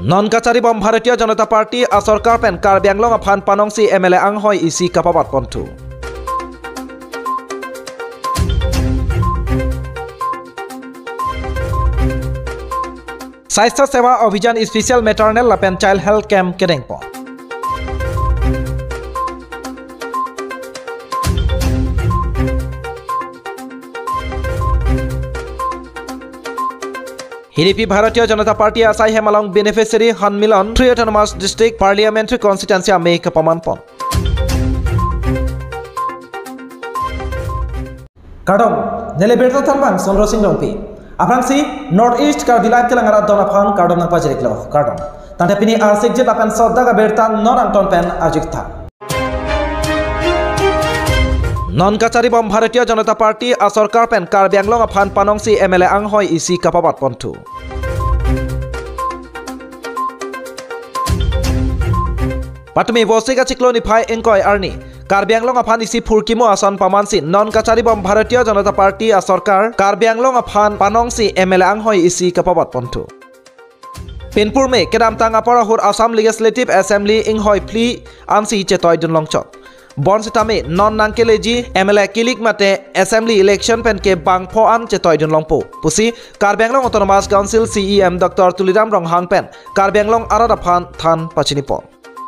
Non কাছাৰী বম Bharatiya Janata Party আচৰকাৰ পেন কাৰ্বি আংলং আফান পানংচি এমএলএ আং হয় ইসি কাপাবাত পন্থু স্বাস্থ্য সেৱা অভিযান স্পেশাল মেটাৰনেল লাপেন চাইল্ড হেলথ কেম্প কেডেংপ হিৰিপি ভাৰতীয় জনতা পাৰ্টি আছাই হেমালং বেনিফিচিয়াৰী সন্মিলন 3 অটোনমাস ডিস্ট্রিক্ট পার্লিয়ামেন্টারি কনস্টিটুয়েন্সি আমেক পমানপন কাডম নেলেবেরতা থামবাং চন্দ্র সিং রংপি আফাংসি north east Karbi live Telangana দনাফান কাডম নাং পাজিরিকলো কাডম তাতে পিনি আরসিক জে লাপেন সদ্দাগা বেরতা নরাংটন পেন আজিকথা নন কাছাৰী বম ভাৰতীয় জনতা পাৰ্টি আচৰকাৰ পেন কাৰ্বি আংলং আফান পানংচি এমএলএ আং হয় ইসি কাপাবাত পন্থু পাটমি বসিকা চিক্লোনি ফাই এংকয় আৰ্নি কাৰ্বি আংলং আফান ইসি ফুৰকিমো আসন পামানসি নন কাছাৰী বম ভাৰতীয় জনতা পাৰ্টি আচৰকাৰ কাৰ্বি আংলং আফান পানংচি এমএলএ আং হয় ইসি কাপাবাত পন্থু পেনপুৰ মে কেদাম টাঙাপাৰা হুৰ আসাম লিজিসলেটিভ এছেম্বলি ইং হয় ফ্লি আনসি চেতয় দুনলংচক বনসিতামে নন নাংকেলেজি এমএলএ কিলিক মাতে এসেম্বলি ইলেকশন পেন के बांगफो आन चेतय दुनलंगपो पुसी Karbi Anglong autonomous council CEM doctor Tuliram Ronghang पेन कार्बि आंलंग आरादाफान थान पाचिनिपो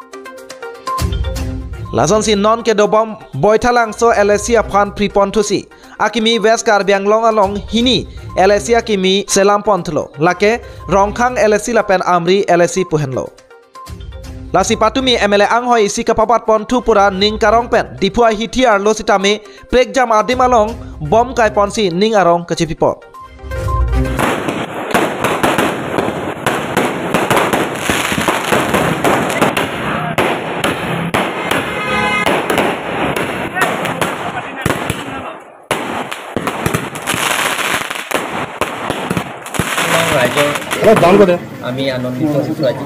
लाजनसी नन के दोबम बयथालांगसो एलएसी अफान फ्रीपन्थुसी आकिमी वेस्ट कार्बि आंलंग आलं हिनी एलएसी आकिमी सेलाम पन्थलो लाके रंगखांग एलएसी लापेन आमरी एलएसी पुहेनलो लासी पाटुमी एमएलए आं হয় ইসি কাপাবাত পন্থু পুরা নিং কারং পেন ডিফুয়া হিথি আর লসিতামে প্রেকজাম আদিমালং বম কাই পনসি নিং আরং কচিপিপ আমি আনন্দিত হৈছো আজি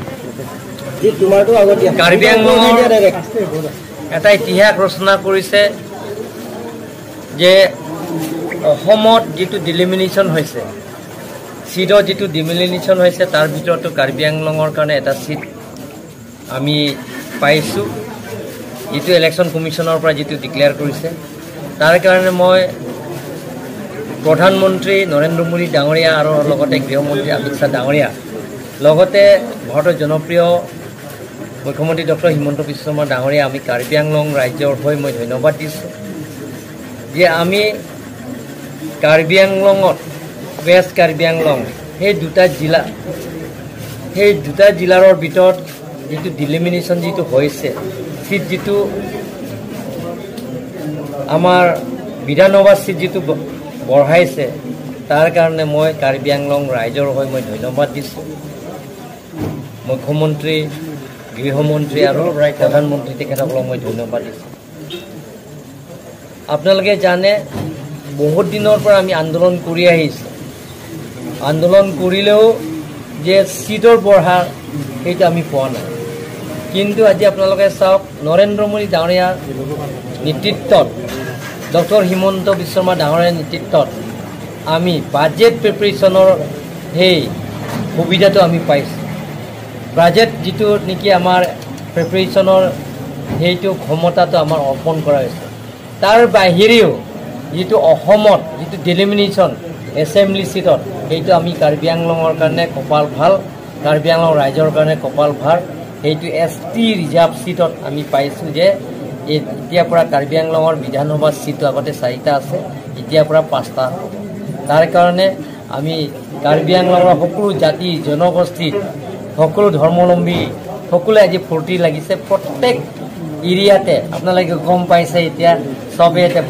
কাৰ্বি আংলঙৰ এটা ইতিহাস ৰচনা কৰিছে যে অসমত যেটো ডিলিমিনেশন হৈছে সিটৰ যেটো ডিলিমিনেশন হৈছে তাৰ ভিতৰতো কাৰ্বি আংলঙৰ কাৰণে এটা সিট আমি পাইছো যেটো ইলেকশন কমিশনৰ পৰা যেটো ডিক্লেয়াৰ কৰিছে তাৰ কাৰণে মই প্ৰধানমন্ত্ৰী নৰেন্দ্ৰ মোদী ডাঙৰীয়া আৰু লগতে গৃহমন্ত্ৰী অবিতা ডাঙৰীয়া লগতে ভাৰতৰ জনপ্ৰিয় মুখ্যমন্ত্ৰী ডক্টৰ হিমন্ত বিশ্ব শৰ্মা ডাঙৰীয়া আমি কাৰ্বি আংলং ৰাজ্যৰ হৈ মই ধন্যবাদ দিছোঁ যে আমি কাৰ্বি আংলঙত ৱেষ্ট কাৰ্বি আংলং সেই দুটা জিলাৰ ভিতৰত যেটো ডিলিমিনেশন যেটো হৈছে সিট যেটো আমাৰ বিধানসভা সিট যেটো বঢ়াইছে তাৰ কাৰণে মই কাৰ্বি আংলং ৰাজ্যৰ হৈ মই ধন্যবাদ দিছোঁ মুখ্যমন্ত্ৰী গৃহমন্ত্ৰী আৰু প্ৰধানমন্ত্ৰী তেখেতসকলক মই ধন্যবাদ দিছোঁ আপোনালোকে জানে বহুত দিনৰ পৰা আমি আন্দোলন কৰি আহিছোঁ আন্দোলন কৰিলেও যে সিটৰ বঢ়া সেইটো আমি পোৱা নাই কিন্তু আজি আপোনালোকে চাওক নৰেন্দ্ৰ মোদী ডাঙৰীয়াৰ নেতৃত্বত ডক্টৰ হিমন্ত বিশ্ব শৰ্মা ডাঙৰীয়াৰ নেতৃত্বত আমি বাজেট প্ৰিপাৰেশ্যনৰ সেই সুবিধাটো আমি পাইছোঁ বাজেট যেটো নেকি আমাৰ প্ৰিপাৰেশ্যনৰ সেইটো ক্ষমতাটো আমাৰ অৰ্পণ কৰা হৈছে তাৰ বাহিৰেও যেটো অসমত যেটো ডিলিমিনেশন এছেম্বলি সিটত সেইটো আমি কাৰ্বি আংলঙৰ কাৰণে কপাল ভাল কাৰ্বি আংলং ৰাজ্যৰ কাৰণে কপাল ভাল সেইটো এছটি ৰিজাৰ্ভ সিটত আমি পাইছোঁ যে এতিয়াৰ পৰা কাৰ্বি আংলঙৰ বিধানসভা সিট আগতে 4টা আছে এতিয়াৰ পৰা 5টা তাৰ কাৰণে আমি কাৰ্বি আংলঙৰ সকলো জাতি জনগোষ্ঠী সকলো ধৰ্মাৱলম্বী সকলোৱে আজি ফূৰ্তি লাগিছে প্ৰত্যেক এৰিয়াতে আপোনালোকে গম পাইছে এতিয়া সবে এটা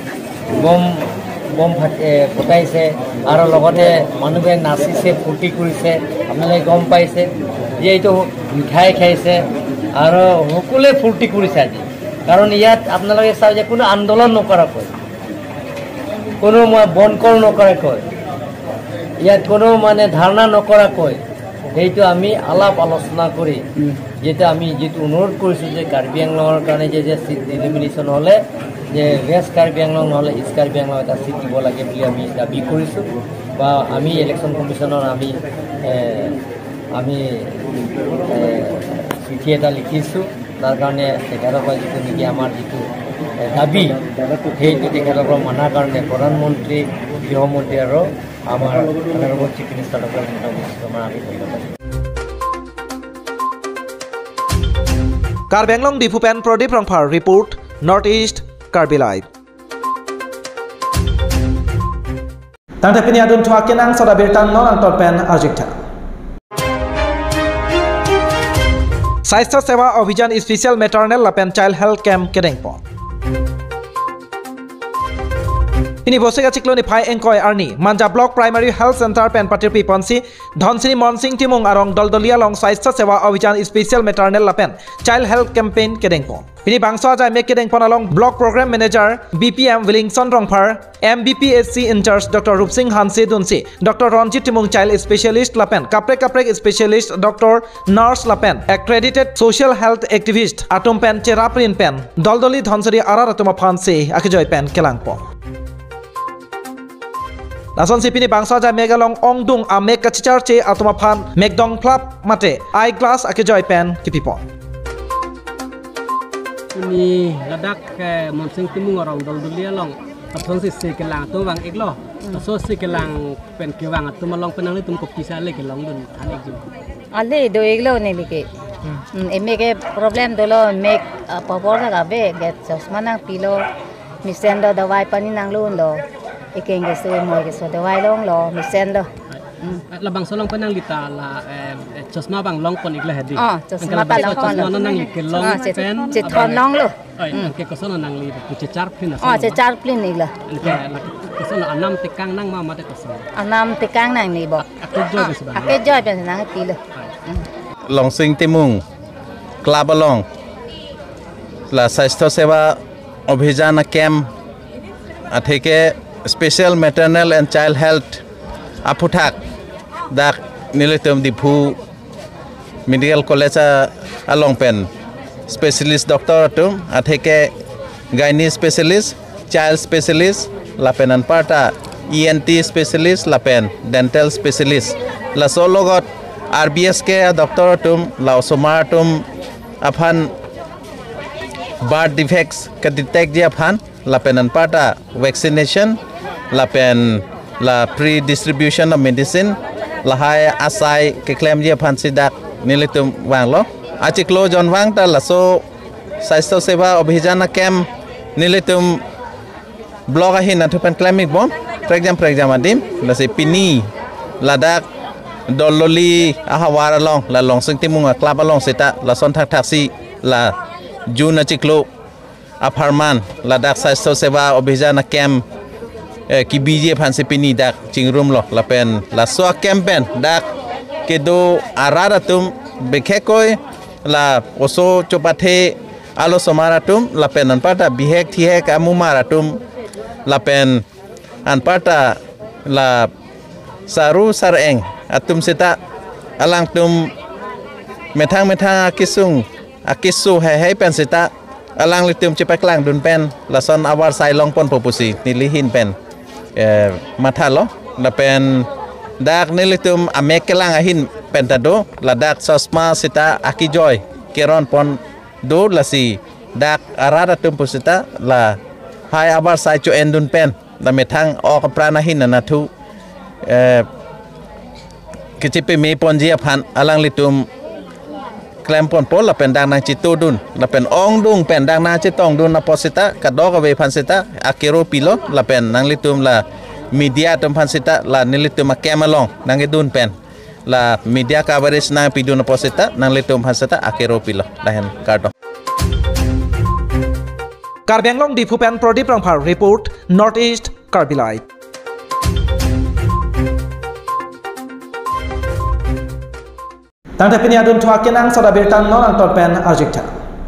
বম ফুটাইছে আৰু লগতে মানুহে নাচিছে ফূৰ্তি কৰিছে আপোনালোকে গম পাইছে যে এইটো মিঠাই খাইছে আৰু সকলোৱে ফূৰ্তি কৰিছে আজি কাৰণ ইয়াত আপোনালোকে চাও যে কোনো আন্দোলন নকৰাকৈ কোনো বনকৰ নকৰাকৈ ইয়াত কোনো মানে ধাৰণা নকৰাকৈ এইটো আমি আলাপ আলোচনা কৰি যেটা আমি যেটো অনুৰোধ কৰিছো যে কাৰ্বি আংলঙৰ কাৰণে যে সিট ডিলিমিনেশন হলে যে ৱেষ্ট কাৰ্বি আংলং নহলে ইষ্ট কাৰ্বি আংলং এটা সিট দিব লাগে বুলি আমি দাবী কৰিছো বা আমি ইলেকশন কমিশনৰ আমি আমি চিঠি এটা লিখিছোঁ তাৰ কাৰণে তেখেতৰ পৰা যিটো নেকি আমাৰ যিটো দাবী সেইটো তেখেতৰ পৰা মনাৰ কাৰণে প্ৰধানমন্ত্ৰী গৃহমন্ত্ৰী আৰু আমাৰ honourable chief minister doctor Himanta Biswa শৰ্মাৰ আমি ধন্যবাদ। Karbi Anglong di Phupen Pradip Rangphar report Northeast Karbi Live. Tangte pini adun thua kenang soda Abirta non ang torpen Arjikta. Saistha Seva Abhijan Special Maternal Lapen Child Health Camp Kedengpo. Ini bosega cikloni phai engkoi arni Manja Block Primary Health Center pen patir piponsi Dhonsini Monsing Timung arong doldolia long Saistha Seva Abhijan Special Maternal Lapen Child Health Campaign Kedengpo. Ini bangsa ajai mek kedengpon along Block Program Manager BPM Willingson Rongphar MBPSC in charge Dr. Rupsing Hansi Dunsi Dr. Ronjit Timung Child Specialist Lapen Kaprek Specialist Dr. Nurse Lapen Accredited Social Health Activist Atum Pen Cheraprin Pen Doldoli Dhonsari Arar Atuma Phansi Akijoy Pen Kelangpo. Nason sipini bangsa jai megalong ongdung a mek kachichar che atuma phan mekdong flap mate eyeglass akijoy pen kipipon. Ini ladak monsing timung orang doldulia long atong si kelang tu wang iklo so si kelang pen kewang atu malong penang ni tum kopi sale kelang dun anek jum ale do iklo ni like emeke problem dolo mek pabor ga be get sosmanang pilo misendo dawai pani nang lun lo ikeng ge so mo ge so dawai long lo misendo labang solong penang lita la chosma bang long pon ikla hedi chosma pa long pon chosma nang lik long pen chithon long lo ke koson nang li chechar pin chechar pin ikla ke koson anam tekang nang ma mate koson anam tekang nang ni bo ake joy pen nang pilo long sing timung club along la Saistha Seva Abhijan camp atheke Special Maternal and Child Health Aputhak dak nilitum dipu Medical College along pen Specialist Doctor atum atheke Gynae Specialist Child Specialist lapen anparta ENT Specialist lapen Dental Specialist la sologot RBS ke Doctor atum la osomar atum aphan birth defects ka detect dia aphan lapen anparta vaccination lapen la pre-distribution of medicine lahai asai ke claim je phansi dak nilitum wang lo achiklo jon wang ta la so Saistha Seva Abhijan camp nilitum blog ahin athupan claimik bon program adim la se pini ladak dololi ahawar along la long sing timung club along seta la son thak si la june achiklo aparman ladak Saistha Seva Abhijan camp ki bije phansi pini dak chingrum lo lapen la so campaign dak kedo araratum bekhekoi la oso chopathe alo somaratum lapen anpata bihek thihek amumaratum lapen anpata la saru sareng atum seta alang tum methang akisung akisu hai pen seta alang litum chepaklang dun pen la son awar sai long pon popusi nilihin pen matalo la pen dak nilitum amekelang ahin pentado la dak sosma sita akijoy keron pon do la si dak arada tum pusita la hai abar sai cho endun pen la methang ok prana hin na thu kichipe me ponji aphan alang litum klem pon pol la pen dang nang chitu dun la pen ong dung pen dang na chitong dun na posita kadok ave phansita akero pilo la pen nang litum la media tum phansita la nilitum kemalong nang edun pen la media coverage na pidun posita nang litum phansita akero pilo lahen kardo Karbi Anglong di Phupen Pradip Rangphar report Northeast Karbi Live. Tangte pini adun thua kenang soda Abirta non ang torpen Arjikta.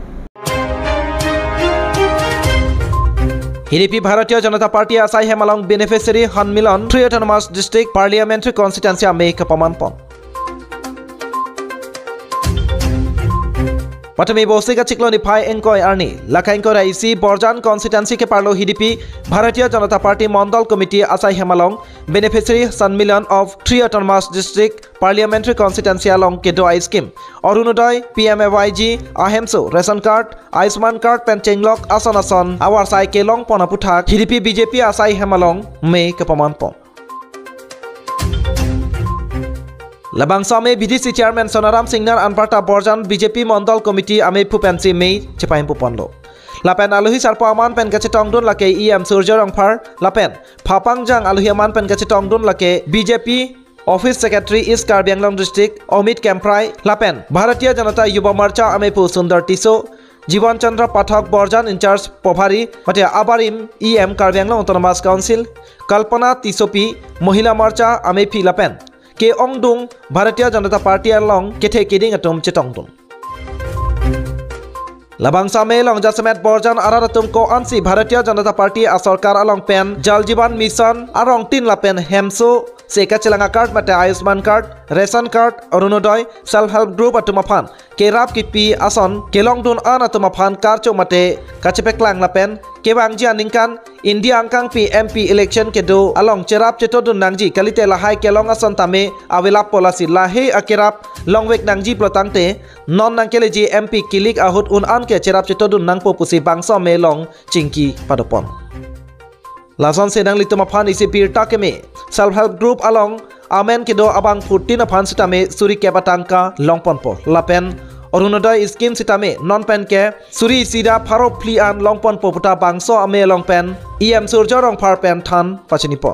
হিরিপি ভারতীয় জনতা party আসাই হেমালং beneficiary সন্মিলন 3 autonomous district parliamentary constituency আমেক পমানপন Patami Bosika Chikloni Pai Enkoi Arni, Lakankora Isi, Borjan Constituency ke Parlo HDP, Bharatiya Janata Party Mandal Committee Asai Hemalong, Beneficiary Sanmilan of 3 Autonomous District Parliamentary Constituency along Kedo I Scheme, Orunodoi, PMAYG, Ahemso, Ration Card, Aisman Card, Penchenglok, Ason, Awar Sai Kelong Ponaputhak, HDP BJP Asai Hemalong, May Kapamanpong. Labang Same BDC Chairman Sonaram Singnar Anparta Borjan BJP Mandal Committee Ame Pupensi May Chepaim Puponlo. Lapen Aluhi Sarpaman Pen Gachetongdun Lake EM Surjarong Par Lapen Papangjang Aluhiaman Pen Gachetongdun Lake BJP Office Secretary East Karbi Anglong District Omid Kemprai Lapen Bharatiya Janata Yuba Marcha Amepu Sundar Tiso Jivan Chandra Pathak Borjan in charge Pobhari Mate Abarim EM Karbi Anglong Autonomous Council Kalpana Tisopi Mohila Marcha Amepi Lapen Ke Ongdung Bharatiya Janata Party along Kethe Kiding Atum Chetongdung Labang Same Long Jasamet Borjan Araratum Ko Ansi Bharatiya Janata Party Asorkar along Pen Jal Jivan Mission Arong Tin Lapen Hemso Seka Chilanga Card Mate Ayushman Card Ration Card Orunodoi Self Help Group Atumaphan Kerap Kipi Ason Kelongdun An Atumaphan Karcho Mate Kachepeklang Lapen Kebang Jianingkan India Angkang MP election kedo along Cherap Chetodun Nangji Kalite Lahai Kelong Ason Tame Awelap Polasi Lahe Akerap Longwek Nangji Plotangte Non Nangkeleji MP Kilik Ahut Un Anke Cherap Chetodun Nangpo Pusi Bangso Melong Cingki Padopon Lason Sedang Litumaphan isi Abirta Keme Self Help Group along Amen kedo Abang Putin Aphan Sitame Suri Kebatangka Longponpo Lapen Orunodoi Scheme Sitame Non-Pen Ke Suri Sida Pharo Plian Longpon Poputa Bangso Ame Longpen EM Surjarong Par Pen Than Pachinipon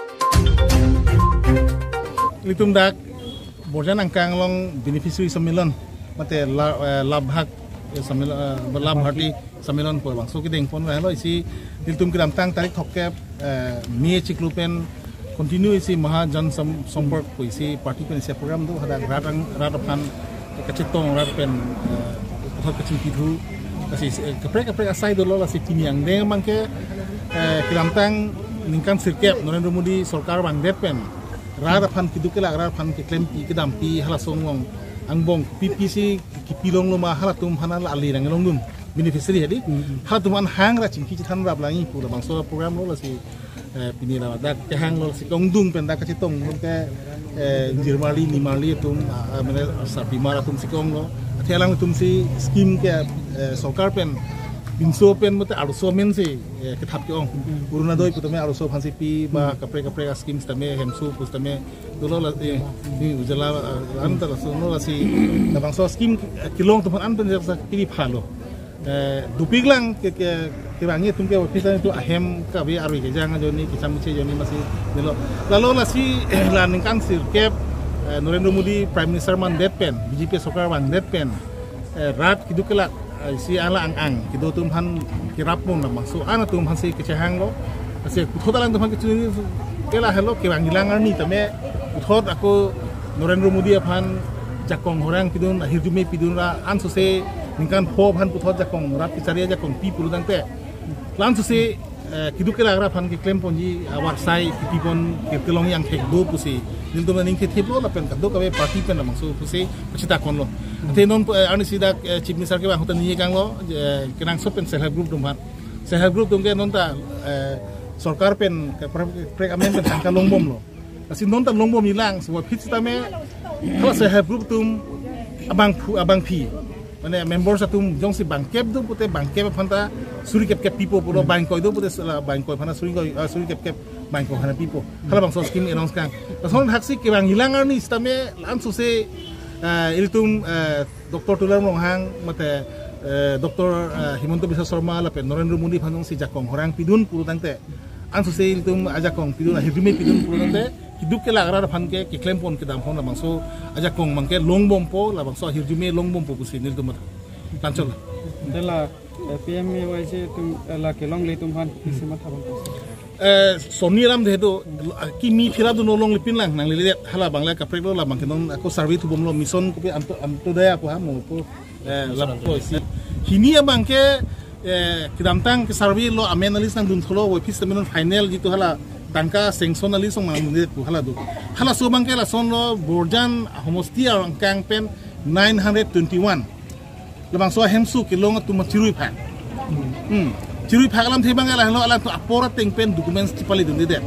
Litum dak Borjan Angkang Long Beneficiary Sammilan Mate Labhak Sammilan Labhati Sammilan Por Bangso Kideng Pon Halo isi Litum Kidam Tang Tarik Thokep Mie Chiklupen Continue isi Mahajan Sompork isi Parti Pen isi program tu Hada Radapan Kacetong Rapen Kacin Pidu kasi keprek asai dulu lah si Piniang deng mangke Kiramtang ningkan sirkep Narendra Modi Sarkar bang depen Radapan Pidu kela Radapan Klempi Kedampi halasongong angbong PPC kipilong luma halatum hanal ali rangelongdum beneficiary jadi halatum an hang ra cingki citan rab langi pura bangso program lo lah si pinila dak hang lo si kongdung pendak kacetong ke Jirmali Nimali tum mana Sapimara tum sikong lo telang tum si scheme ke Sarkar pen binso pen mate aruso men si ketap ke ong uruna doi putame aruso phansi pi ba kapre scheme stame hemsu pustame dolo la ni ujala antara sono la si bangso scheme kilong tum an pen sa pili phalo dupiglang ke bangi tum ke office itu ahem ka be arwi ke jang joni kisamuche joni masih delo lalu la si laning kan sirkep Narendra Modi Prime Minister man depen BJP Sarkar man depen rat kidukela si ala ang kido tum han kirap mong na maso ana tum han si kechahang lo kasi thodalang tum han kichuni kela hello ke bangilang ni tame thod ako Narendra Modi aphan jakong horang pidun hirjume pidun ra an so se ningkan ho han puthot jakong rat kicharia jakong pi purudang te lan so se kidukela agra phan ke claim ponji awar sai pipon ke telong yang thek do pusi dil to ning ke thiplo la pen ka do ka be party pen namang so pusi pachita kon lo te non ani sida chief minister ke ba hotan ni kang lo kenang so pen self group dum han self group dum ke non ta Sarkar pen pre amen pen ka longbom lo asi non ta longbom ilang so phit tame ko self group tum abang phi Mana members atum jong si bangkep do pute bangkep phanta suri kep pipo puro bangkoi do pute bangkoi phana suri kep bangkoi phana pipo hala bang so scheme announce kang son haksi ke bang hilangar ni stame lan so se iltum Dr. Tular Monghang mate Dr. Himonto Biswa Sharma la pe Narendra Modi phanong si jakong horang pidun puro tangte an so se iltum ajakong pidun hirime pidun puro tangte hiduk ke lagra phan ke claim pon ke dam pon la bangso aja kong mangke longbom po la bangso hirjume longbom po pusi nil tumata tancol dela PMAYG tum la ke long le tum han kisima thabang soni ram de do ki mi phira do no long lipin lang nang le hala bangla ka prek lo la bangke non ako survey tu bom lo mission ko pe amto daya ko ha mo po la po si hini bangke kidamtang ke survey lo amenalis nang dun tholo we fis terminal final jitu hala tangka sengsonalis song mang munde ku hala do hala so bangke la son lo Borjan homostia angkang pen 921 lebang so hemsu kilong tu macirui phak cirui phak alam thibang ala alam tu apora tengpen dokumen cipali dun det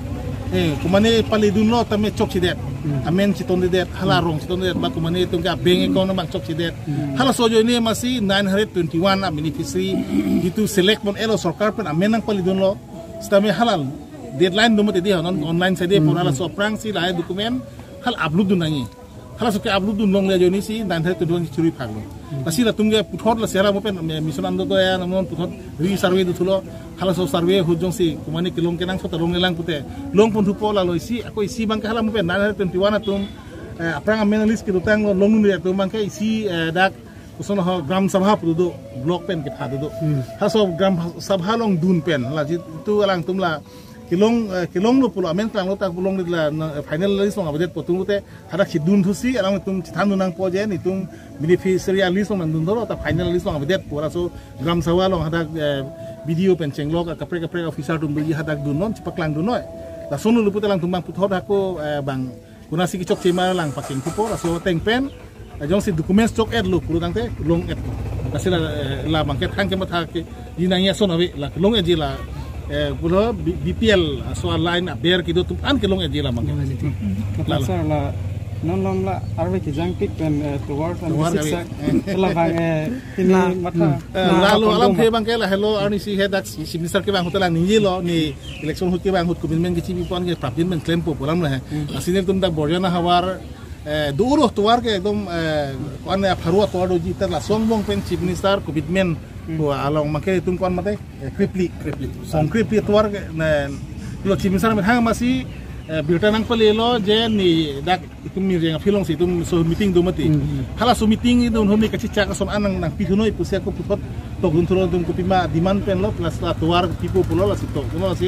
kumane pali dun lo tame chok sidet amen citon det hala rong citon det ba kumane tungka bank account bang chok sidet hala sojo ini masih 921 beneficiary itu select mon elo sarkar pen amen nang pali dun lo stame halal deadline dum te dia non online sede pun hala so prang si lai dokumen hal upload dun nangi hala so ke upload dun long le joni si 921 cirui phak lo pasti la tungge puthot la sera mo pen mission ando to ya non puthot re survey du thulo hala so survey hujong si kumani kilong kenang so tarong nelang pute long pun thupo la loisi ako isi bang ka hala mo pen 921 atum aprang analyst ki dutang long nu ya tum bang ka isi dak kusono ha gram sabha pudu block pen ke phadu do ha so gram sabha long dun pen la tu alang tum la kilong lo pulo amen tang lo tak pulong la final list ng abadet potung te hada khidun thusi alang tum chithan dunang poje ni tum beneficiary list ng dun do ta final list ng abadet pura so gram sawa long hada video pen chenglok kapre officer tum bi hada dun non chipaklang dun noi la sonu lu putelang tum bang puthot hako bang kuna si kichok chema lang paking kupo so teng pen jong si documents chok ed lo puru tang te long ed kasila la bangket hang ke matha ke dinanya son awi la long ed la pulo BPL soal lain ber kido tu an kelong e jela mang la la non non la arwe ki jang pik pen toward and six la bang ini mata lalu alam he bang kela hello arni si hedak si minister ke bang hotelan ni lo ni election hut ke bang hut commitment ke chibi pon ke prapin men claim po pulam la asine tum dak borjana hawar duro tuar ke ekdom ane apharua tuar do jitar la songbong pen chief minister commitment ko along make tum kon mate kripli song kripli tuar ke lo chief minister men hang masih Abirta nang palelo je ni dak itum mi renga filong si tum so meeting do mati hala so meeting itu homi ka chicha ka son anang nang pihunoi pusia ko putot to gun turon tum kupima demand pen lo plus la tuar tipo pulo la si to kuno si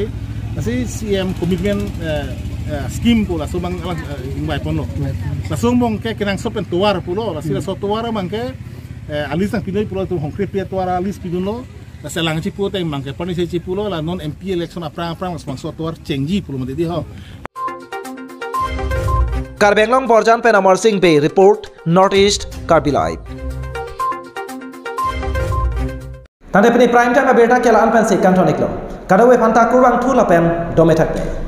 CM commitment scheme pula so bang invite pono la so mong ke kenang so pen tuar pulo la si so tuar mang ke alis nang pinoi pulo tum hongkre pia tuar alis piduno la selang cipu te mang ke pani se cipulo la non MP election aprang mas so tuar chengji pulo mate di ho Karbi Anglong Borjan pen Amar Singh Bay report Northeast Karbi Live Tante peni prime time Abirta kelaan pen si kantonik lo kadawe panta kurang thula pen dometak